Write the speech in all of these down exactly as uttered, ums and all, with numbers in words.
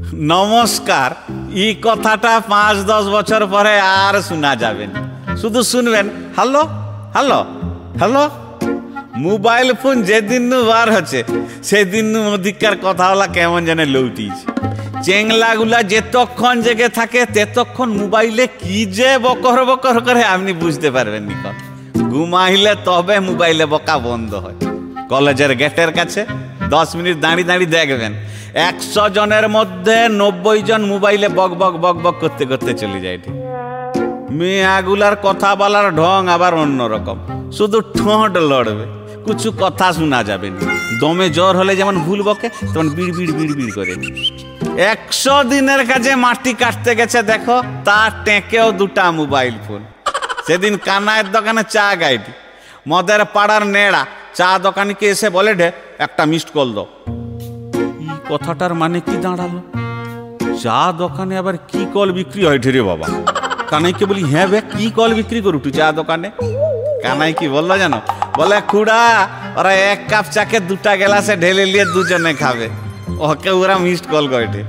নমস্কার এই কথাটা পাঁচ দশ বছর পরে আর শোনা যাবে না, শুধু শুনবেন hello hello hello. Mobile phone যেদিন বার হচ্ছে সেদিন অধিকার কথাগুলা কেমন যেন লৌটিছে। চেংলাগুলা যেতক্ষণ জেগে থাকে তেতক্ষণ মোবাইলে কি যে বকর বকর করে আপনি বুঝতে পারবেন নি। ঘুমাইলে তবে মোবাইলে বকা বন্ধ হয়। কলেজের গেটের কাছে দশ মিনিট দাঁড়িয়ে দাঁড়িয়ে দেখবেন একশো জনের মধ্যে নব্বই জন মোবাইলে বক বক বক বক করতে করতে চলে যায়। মেয়াগুলার কথা বলার ঢং আবার অন্যরকম, শুধু ঠোঁট লড়বে, কিছু কথা শোনা যাবে না। দমে জ্বর হলে যেমন ভুল বকে তেমন বিড় বিড় বিড় বিড় করে। একশো দিনের কাজে মাটি কাটতে গেছে দেখো, তার টেকেও দুটা মোবাইল ফোন। সেদিন কানায়ের দোকানে চা গাইটি, মদের পাড়ার নেড়া চা দোকানিকে এসে বলে ঢে একটা মিসড কল দাও। এই কথাটার মানে কি দাঁড়ালো? চা দোকানে আবার কি কল বিক্রি হয় রে বাবা? কানাইকে বলি হ্যাঁ বে কি কল বিক্রি করু তুই চা দোকানে? কানাই কি বললো জানো? বলে খুড়া ওরা এক কাপ চাকে দুটা গ্লাসে ঢেলে নিয়ে দুজনে খাবে, ওকে ওরা মিসড কল করে।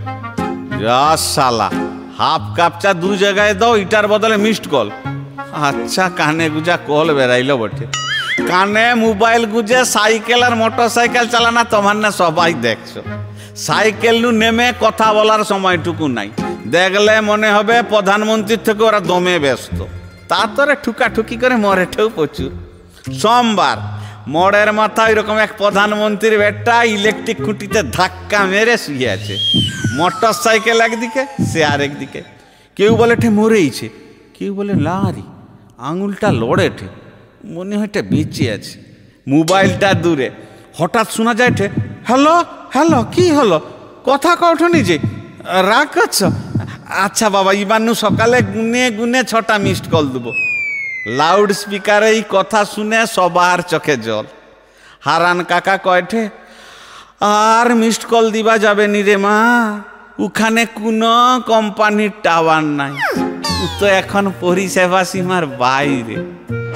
শালা হাফ কাপ চা দু জায়গায় দাও, ইটার বদলে মিসড কল। আচ্ছা কানে গুজা কল বেড়াইলো বটে। কানে মোবাইল গুজে সাইকেল আর মোটর সাইকেল চালানা তোমার না সবাই দেখছো। সাইকেল নু নেমে কথা বলার সময়টুকু নাই, দেখলে মনে হবে প্রধানমন্ত্রীর থেকে ওরা দমে ব্যস্ত। তারপরে ঠুকাঠুকি করে মরেঠেও প্রচুর। সোমবার মোড়ের মাথায় এরকম এক প্রধানমন্ত্রীর বেটা ইলেকট্রিক খুঁটিতে ধাক্কা মেরে শুয়ে আছে। মোটর সাইকেল একদিকে, সে আরেকদিকে। কেউ বলে ঠে মরেইছে, কেউ বলে লারি আঙুলটা লড়েঠে, মনে হয়টা বেঁচে আছে। মোবাইলটা দূরে, হঠাৎ শোনা যায় ঠে হ্যালো হ্যালো কি হলো, কথা কওঠনি যে রাগ করছ? আচ্ছা বাবা ইবান্নু সকালে গুনে গুনে ছটা মিসড কল দেবো। লাউড স্পিকারে এই কথা শুনে সবার চোখে জল। হারান কাকা কয়ঠে আর মিসড কল দিবা যাবে নি রে মা, ওখানে কোনো কোম্পানির টাওয়ার নাই, তো এখন পরিষেবা সীমার বাইরে।